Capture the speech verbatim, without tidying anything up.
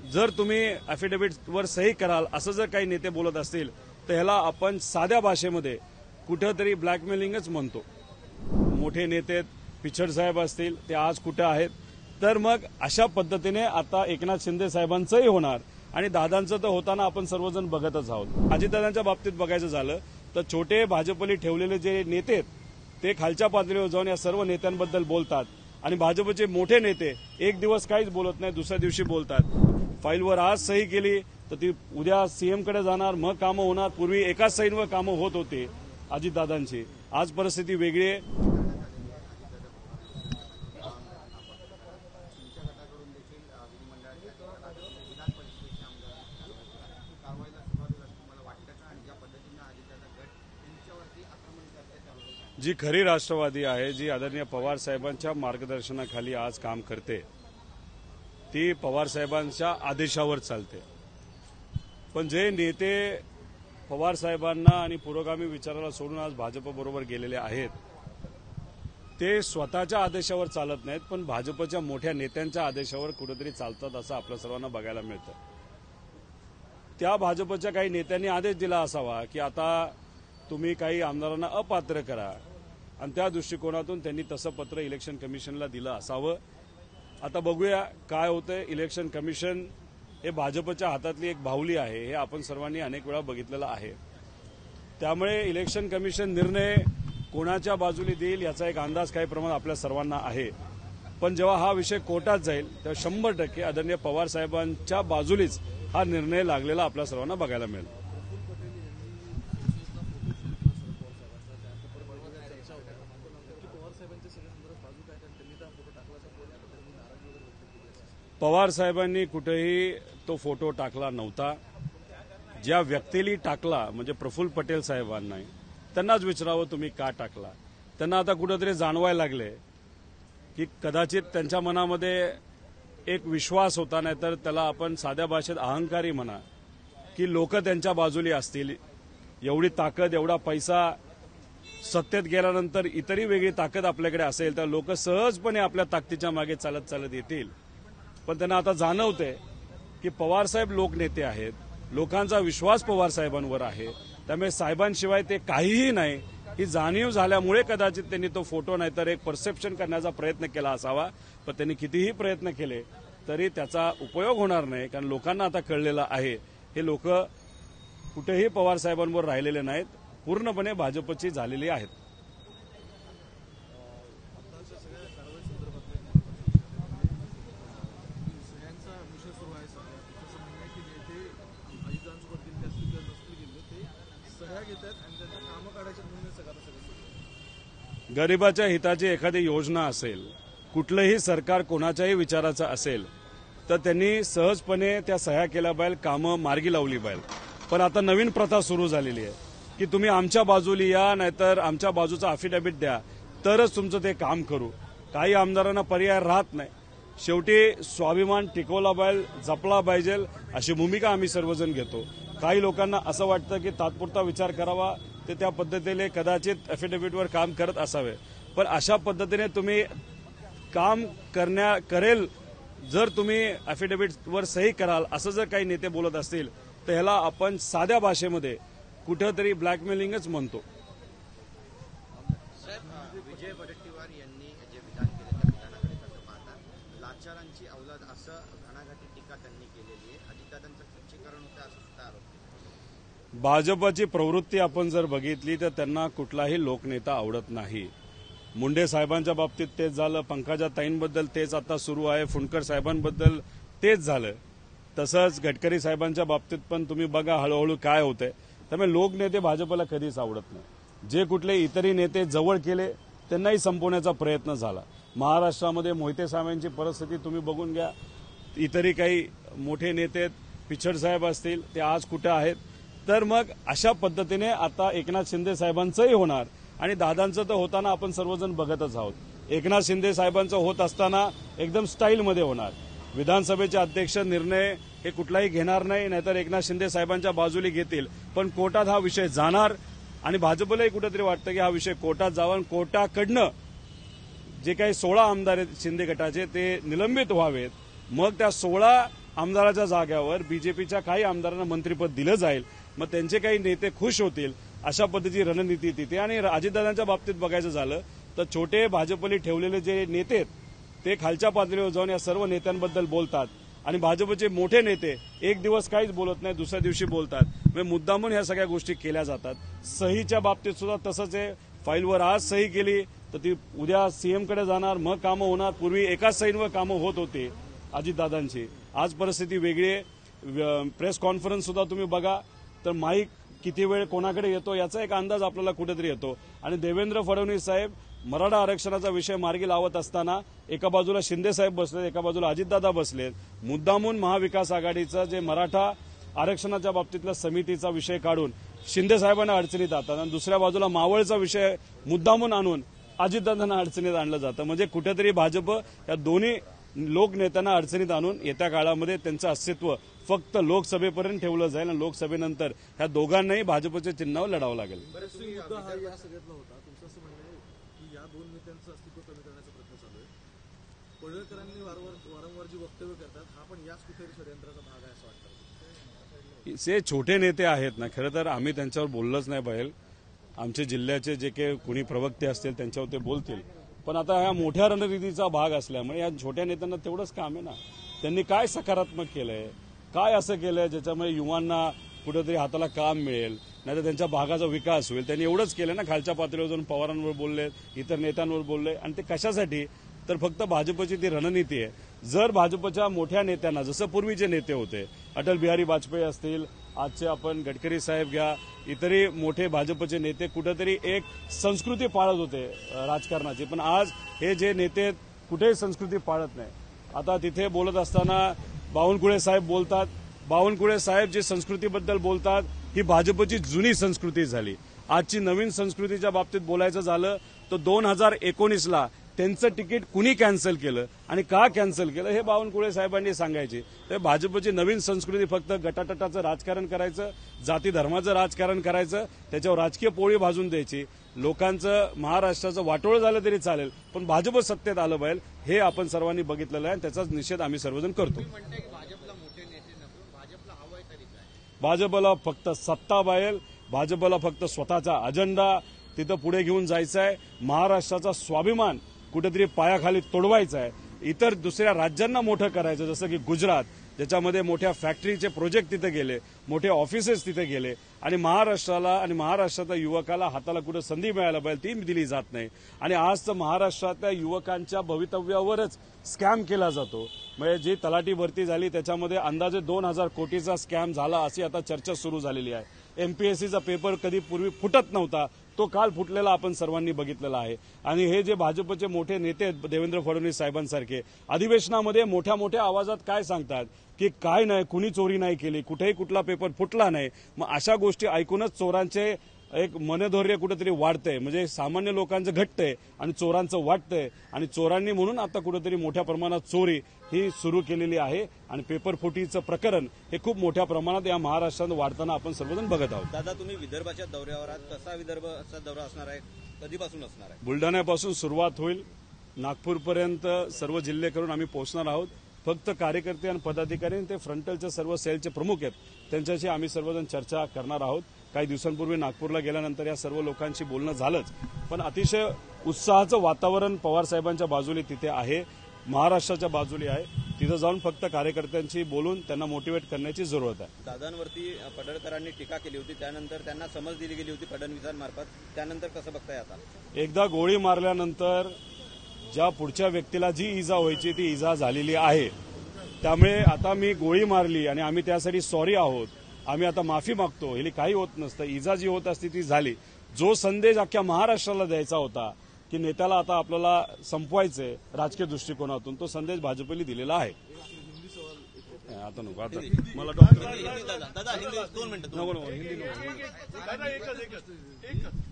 जर तुम्ही अफिडेव्हिटवर सही कराल असं जर काही नेते बोलत असतील तर ह्याला आपण साध्या भाषेमध्ये कुठेतरी ब्लॅकमेलिंगच म्हणतो। मोठे नेते पिछड साहेब असतील ते आज कुठे आहेत, तर मग अशा पद्धतीने आता एकनाथ शिंदे साहेबांचंही होणार आणि दादांचं तर होताना आपण सर्वजण बघतच आहोत। अजितदादांच्या बाबतीत बघायचं झालं तर छोटे भाजपली ठेवलेले जे नेते आहेत ते खालच्या पातळीवर जाऊन या सर्व नेत्यांबद्दल बोलतात आणि भाजपचे मोठे नेते एक दिवस काहीच बोलत नाही, दुसऱ्या दिवशी बोलतात। फाईलवर आज सही केली तर ती उद्या सीएम कडे जाणार, मग कामं होणार। पूर्वी एकाच सहीवर कामं होत होते अजितदादांची, आज परिस्थिती वेगळी आहे। जी खरी राष्ट्रवादी आहे, जी आदरणीय पवार साहेबांच्या मार्गदर्शनाखाली आज काम करते, ती पवार साहेबांच्या आदेशावर चालते। पण जे नेते पवार साहेबांना आणि पुरोगामी विचाराला सोडून आज भाजपबरोबर गेलेले आहेत ते स्वतःच्या आदेशावर चालत नाहीत, पण भाजपच्या मोठ्या नेत्यांच्या आदेशावर कुठेतरी चालतात असं आपल्या सर्वांना बघायला मिळतं। त्या भाजपच्या काही नेत्यांनी आदेश दिला असावा की आता तुम्ही काही आमदारांना अपात्र करा आणि त्या दृष्टिकोनातून त्यांनी तसं पत्र इलेक्शन कमिशनला दिलं असावं। आता बघूया काय होतंय। इलेक्शन कमिशन हे भाजपच्या हातातली एक बाहुली आहे, हे आपण सर्वांनी अनेक वेळा बघितलेलं आहे। त्यामुळे इलेक्शन कमिशन निर्णय कोणाच्या बाजूने देईल याचा एक अंदाज काही प्रमाणात आपल्या सर्वांना आहे। पण जेव्हा हा विषय कोर्टात जाईल तेव्हा शंभर टक्के आदरणीय पवार साहेबांच्या बाजूलीच हा निर्णय लागलेला आपल्या सर्वांना बघायला मिळेल। पवार साहेबांनी कुठेही तो फोटो टाकला नव्हता। ज्या व्यक्तीला टाकला म्हणजे प्रफुल्ल पटेल साहेबांना, त्यांनाच विचारावं तुम्ही का टाकला। त्यांना आता कुठेतरी जाणवायला लागले की कदाचित त्यांच्या मनामध्ये एक विश्वास होता, नाही तर त्याला आपण साध्या भाषेत अहंकारी म्हणा, की लोक त्यांच्या बाजूली असतील। एवढी ताकद, एवढा पैसा, सत्तेत गेल्यानंतर इतरही वेगळी ताकद आपल्याकडे असेल तर लोक सहजपणे आपल्या ताकदीच्या मागे चालत चालत येतील। पण त्यांना आता जाणवते की पवार साहेब लोकनेते आहेत, लोकांचा विश्वास पवार साहेबांवर आहे, त्यामुळे साहेबांशिवाय ते काहीही नाही ही जाणीव झाल्यामुळे कदाचित त्यांनी तो फोटो नाहीतर एक परसेप्शन करण्याचा प्रयत्न केला असावा। पण त्यांनी कितीही प्रयत्न केले तरी त्याचा उपयोग होणार नाही, कारण लोकांना आता कळलेलं आहे हे लोक कुठेही पवार साहेबांवर राहिलेले नाहीत, पूर्णपणे भाजपची झालेली आहेत। गरिबाच्या हिताची एखादी योजना असेल, कुठलंही सरकार कोणाच्याही विचाराचं असेल तर त्यांनी सहजपणे त्या सह्या केल्या पाहिजे, कामं मार्गी लावली पाहिजे। पण आता नवीन प्रथा सुरू झालेली आहे की तुम्ही आमच्या बाजूली या, नाहीतर आमच्या बाजूचा अफिडेव्हिट द्या तरच तुमचं ते काम करू। काही आमदारांना पर्याय राहत नाही। शेवटी स्वाभिमान टिकवला पाहिजे, जपला पाहिजे अशी भूमिका आम्ही सर्वजण घेतो। काही लोकांना असं वाटतं की तात्पुरता विचार करावा, ते त्या पद्धतीने कदाचित अफिडेव्हिटवर काम करत असावे, पण अशा पद्धतीने तुम्ही काम करण्या करेल जर तुम्ही अफिडेव्हिटवर सही कराल असं जर काही नेते बोलत असतील तर ह्याला आपण साध्या भाषेमध्ये कुठेतरी ब्लॅकमेलिंगच म्हणतो। विजय वडेट्टीवार यांनी जे विधान केले त्या विधानाकडे कसं पाहता? लाचारांची अवलाद असं घणाघाती टीका त्यांनी केलेली आहे। अजितदादांचं खच्चीकरण होतं असं सुद्धा आरोप। भाजपची प्रवृत्ती आपण जर बघितली तर त्यांना कुठलाही लोकनेता आवडत नाही। मुंडे साहेबांच्या बाबतीत तेच झालं, पंकजा ताईंबद्दल तेच आता सुरू आहे, फुंडकर साहेबांबद्दल तेच झालं, तसंच गडकरी साहेबांच्या बाबतीत पण तुम्ही बघा हळूहळू काय होतंय। त्यामुळे लोकनेते भाजपला कधीच आवडत नाही। जे कुठले इतरही नेते जवळ केले त्यांनाही संपवण्याचा प्रयत्न झाला। महाराष्ट्रामध्ये मोहिते साहेबांची परिस्थिती तुम्ही बघून घ्या, इतरही काही मोठे नेते पिछड साहेब असतील ते आज कुठे आहेत, तर मग अशा पद्धतीने आता एकनाथ शिंदे साहेबांचंही होणार आणि दादांचं तर होताना आपण सर्वजण बघतच आहोत। एकनाथ शिंदे साहेबांचं होत असताना एकदम स्टाईलमध्ये होणार। विधानसभेचे अध्यक्ष निर्णय हे कुठलाही घेणार नाही, नाहीतर एकनाथ शिंदे साहेबांच्या बाजूला घेतील, पण कोर्टात हा विषय जाणार आणि भाजपलाही कुठेतरी वाटतं की हा विषय कोर्टात जावा आणि कोर्टाकडनं जे काही सोळा आमदार आहेत शिंदे गटाचे ते निलंबित व्हावेत, मग त्या सोळा आमदाराच्या जाग्यावर बीजेपीच्या काही आमदारांना मंत्रिपद दिलं जाईल, मग त्यांचे काही नेते खुश होतील अशा पद्धतीची रणनीती तिथे. आणि अजितदादांच्या बाबतीत बघायचं झालं तर छोटे भाजपने ठेवलेले जे नेते आहेत ते खालच्या पातळीवर जाऊन या सर्व नेत्यांबद्दल बोलतात आणि भाजपचे मोठे नेते एक दिवस काहीच बोलत नाही, दुसऱ्या दिवशी बोलतात. म्हणजे मुद्दामून ह्या सगळ्या गोष्टी केल्या जातात. सहीच्या बाबतीत सुद्धा तसंच आहे. फाईलवर आज सही केली तर ती उद्या सीएमकडे जाणार, मग कामं होणार. पूर्वी एकाच सहींवर कामं होत होती अजितदादांची. आज परिस्थिती वेगळी आहे. प्रेस कॉन्फरन्स सुद्धा तुम्ही बघा तर माईक किती वेळ कोणाकडे येतो याचा एक अंदाज आपल्याला कुठेतरी येतो. आणि देवेंद्र फडणवीस साहेब मराठा आरक्षणाचा विषय मार्गी लावत असताना एका बाजूला शिंदे साहेब बसलेत, एका बाजूला अजितदादा बसलेत. मुद्दामून महाविकास आघाडीचा जे मराठा आरक्षणाच्या बाबतीतल्या समितीचा विषय काढून शिंदे साहेबांना अडचणीत आणतात आणि दुसऱ्या बाजूला मावळचा विषय मुद्दामून आणून अजितदादांना अडचणीत आणलं जातं. म्हणजे कुठेतरी भाजप या दोन्ही लोकनेत्यांना अडचणीत आणून येत्या काळामध्ये त्यांचं अस्तित्व फक्त लोकसभेपर्यंत ठेवलं जाईल आणि लोकसभेनंतर ह्या दोघांनाही भाजपच्या चिन्हावर लढावं लागेल. मुद्दा हा या सगळ्यातला होता. तुमचं असं म्हणणं आहे की या दोन नेत्यांचं अस्तित्व कमी करण्याचा प्रयत्न चालू आहे. पडळकरांनी वारंवार वारंवार जी वक्तव्य करतात हा पण याच कुठेतरी षडयंत्राचा भाग आहे असं वाटतं. जे छोटे नेते आहेत ना, खरं तर आम्ही त्यांच्यावर बोललंच नाही पाहिजे. आमचे जिल्ह्याचे जे काही कुणी प्रवक्ते असतील त्यांच्यावर ते बोलतील, पण आता ह्या मोठ्या रणनीतीचा भाग असल्यामुळे या छोट्या नेत्यांना तेवढंच काम आहे ना. त्यांनी काय सकारात्मक केलंय, काय असं केलंय ज्याच्यामुळे युवांना कुठेतरी हाताला काम मिळेल, नाहीतर त्यांच्या भागाचा विकास होईल. त्यांनी एवढंच केलं ना. खालच्या पातळीवर जाऊन पवारांवर बोलले, इतर नेत्यांवर बोलले. आणि ते कशासाठी तर फक्त भाजपची ती रणनीती आहे. जर भाजपच्या मोठ्या नेत्यांना, जसं पूर्वीचे नेते होते अटल बिहारी वाजपेयी असतील, आजचे आपण गडकरी साहेब घ्या, इतरही मोठे भाजपचे नेते कुठेतरी एक संस्कृती पाळत होते राजकारणाची, पण आज हे जे नेते कुठेही संस्कृती पाळत नाही. आता तिथे बोलत असताना बावनकुळे साहेब बोलतात. बावनकुळे साहेब जे संस्कृतीबद्दल बोलतात ही भाजपची जुनी संस्कृती झाली. आजची नवीन संस्कृतीच्या बाबतीत बोलायचं झालं तर दोन हजार एकोणीसला त्यांचं तिकीट कुणी कॅन्सल केलं आणि का कॅन्सल केलं हे बावनकुळे साहेबांनी सांगायचे. तर भाजपची नवीन संस्कृती फक्त गटाटटाचं राजकारण करायचं, जाती धर्माचं राजकारण करायचं, त्याच्यावर राजकीय पोळी भाजून द्यायची. लोकांचं महाराष्ट्राचं वाटोळ झालं तरी चालेल, पण भाजप सत्तेत आलं पाहिजे हे आपण सर्वांनी बघितलेलं आहे आणि त्याचाच निषेध आम्ही सर्वजण करतो. भाजपला फक्त सत्ता पाहिजे, भाजपला फक्त स्वतःचा अजेंडा तिथं पुढे घेऊन जायचा आहे. महाराष्ट्राचा स्वाभिमान कुठेतरी पायाखाली तोडवायचा आहे. इतर दुसऱ्या राज्यांना मोठं करायचं, जसं की गुजरात ज्याच्यामध्ये मोठ्या फॅक्टरीचे प्रोजेक्ट तिथे गेले, मोठे ऑफिसेस तिथे गेले आणि महाराष्ट्राला आणि महाराष्ट्राच्या युवकाला हाताला कुठं संधी मिळायला पाहिजे ती दिली जात नाही. आणि आज तर महाराष्ट्रातल्या युवकांच्या भवितव्यावरच स्कॅम केला जातो. म्हणजे जी तलाठी भरती झाली त्याच्यामध्ये अंदाजे दोन हजार कोटीचा स्कॅम झाला अशी आता चर्चा सुरू झालेली आहे. एमपीएससीचा पेपर कधी पूर्वी फुटत नव्हता, तो काल फुटलेला आपण सर्वांनी बघितलेला आहे. आणि हे जे भाजपचे मोठे नेते आहेत देवेंद्र फडणवीस साहेबांसारखे अधिवेशनामध्ये मोठ्या मोठ्या आवाजात काय सांगतात की काय नाही, कुणी चोरी नाही केली, कुठेही कुठला पेपर फुटला नाही. मग अशा गोष्टी ऐकूनच चोरांचे एक मनधैर्य कुठेतरी वाढतंय. म्हणजे सामान्य लोकांचं घटतंय आणि चोरांचं वाटतंय आणि चोरांनी म्हणून आता कुठेतरी मोठ्या प्रमाणात चोरी ही सुरू केलेली आहे आणि पेपर फुटीचं प्रकरण हे खूप मोठ्या प्रमाणात या महाराष्ट्रात वाढताना आपण सर्वजण बघत आहोत. दादा, तुम्ही विदर्भाच्या दौऱ्यावर आहात. कसा विदर्भाचा दौरा असणार आहे, कधीपासून असणार आहे? बुलढाण्यापासून सुरुवात होईल, नागपूरपर्यंत सर्व जिल्हे करून आम्ही पोहोचणार आहोत. फक्त कार्यकर्ते आणि पदाधिकारी ते फ्रंटलच्या सर्व सेलचे प्रमुख आहेत त्यांच्याशी आम्ही सर्वजण चर्चा करणार आहोत. काही दिवसांपूर्वी नागपूरला गेल्यानंतर या सर्व लोकांशी बोलणं झालंच, पण अतिशय उत्साहाचं वातावरण पवार साहेबांच्या बाजूने तिथे आहे, महाराष्ट्राच्या बाजूने आहे. तिथं जाऊन फक्त कार्यकर्त्यांशी बोलून त्यांना मोटिवेट करण्याची जरूरत आहे. दादांवरती पडळकरांनी टीका केली होती, त्यानंतर त्यांना समज दिली गेली होती फडणवीसांमार्फत, त्यानंतर कसं बघताय आता? एकदा गोळी मारल्यानंतर ज्या पुढच्या व्यक्तीला जी इजा व्हायची ती इजा झालेली आहे. त्यामुळे आता मी गोळी मारली आणि आम्ही त्यासाठी सॉरी आहोत, आम्ही आता माफी मागतो, हे काही होत नसतं. इजा जी होत असती ती झाली. जो संदेश अख्ख्या महाराष्ट्राला द्यायचा होता की नेत्याला आता आपल्याला संपवायचंय राजकीय दृष्टिकोनातून, तो संदेश भाजपने दिलेला आहे. आता नको, आता मला डॉक्टर दादा हिंदी दोन मिनिटं नको नको हिंदी नको.